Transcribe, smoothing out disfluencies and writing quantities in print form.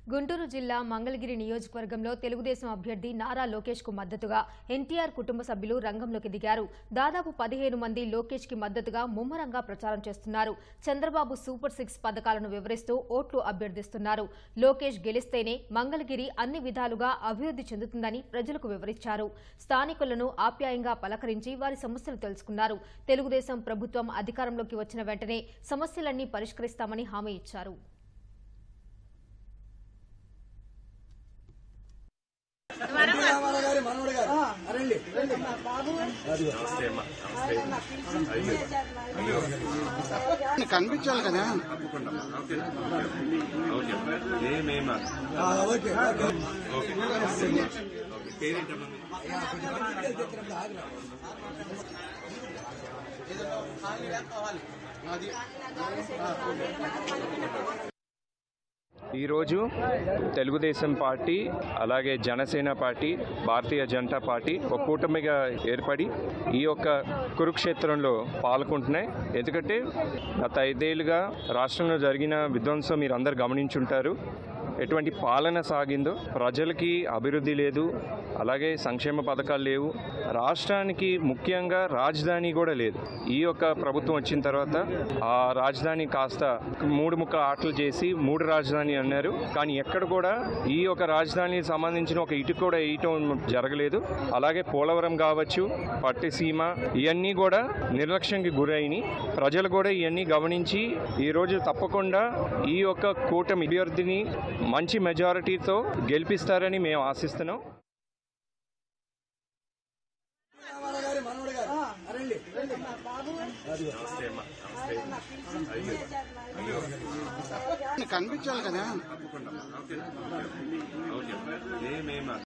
గుంటూరు జిల్లా మంగళగిరి నియోజకవర్గంలో తెలుగుదేశం అభ్యర్థి నారా లోకేష్ కు మద్దతుగా ఎన్టీఆర్ కుటుంబ సభ్యులు రంగంలోకి దిగారు. దాదాపు 15 మంది లోకేష్ కి మద్దతుగా ముమ్మరంగా ప్రచారం చేస్తున్నారు. చంద్రబాబు సూపర్ 6 పథకాలను వివరిస్తూ ఓట్లు అభ్యర్థిస్తున్నారు. లోకేష్ గెలిస్తేనే మంగళగిరి అన్ని విధాలుగా అభివృద్ధి చెందుతుందని ప్రజలకు వివరించారు. స్థానికులను ఆప్యాయంగా పలకరించి వారి సమస్యలు తెలుసుకున్నారు. తెలుగుదేశం ప్రభుత్వం అధికారంలోకి వచ్చిన వెంటనే సమస్యలన్నీ పరిష్కరిస్తామని హామీ ఇచ్చారు. కనిపించాలి కదా. ఈరోజు తెలుగుదేశం పార్టీ అలాగే జనసేన పార్టీ భారతీయ జనతా పార్టీ ఒక కూటమిగా ఏర్పడి ఈ యొక్క కురుక్షేత్రంలో పాల్గొంటున్నాయి. ఎందుకంటే గత 5 ఏళ్లుగా రాష్ట్రంలో జరిగిన విధ్వంసం మీరు అందరు గమనించుంటారు. ఎటువంటి పాలన సాగిందో, ప్రజలకి అభివృద్ధి లేదు, అలాగే సంక్షేమ పథకాలు లేవు, రాష్ట్రానికి ముఖ్యంగా రాజధాని కూడా లేదు. ఈ యొక్క ప్రభుత్వం వచ్చిన తర్వాత ఆ రాజధాని కాస్త 3 ముక్కల ఆటలు చేసి 3 రాజధాని అన్నారు. కానీ ఎక్కడ కూడా ఈ యొక్క రాజధానికి సంబంధించిన ఒక ఇటు కూడా వేయటం జరగలేదు. అలాగే పోలవరం కావచ్చు, పట్టిసీమ, ఇవన్నీ కూడా నిర్లక్ష్యంకి గురైన ప్రజలు కూడా ఇవన్నీ గమనించి ఈరోజు తప్పకుండా ఈ యొక్క కూటమి అభ్యర్థిని మంచి మెజారిటీతో గెలిపిస్తారని మేము ఆశిస్తున్నాం. కనిపించాలి కదా.